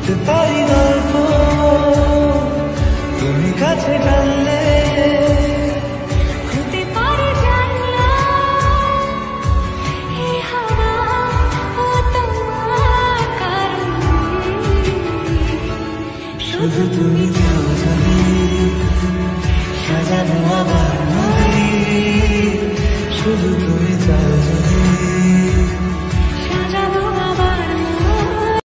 হতে পারি গল্প তুমি কাছে টানলে, হতে পারে জানলা এই হাওয়া ও তোমার কারণে। শুধু তুমি চাও জানি সাজাবো আবার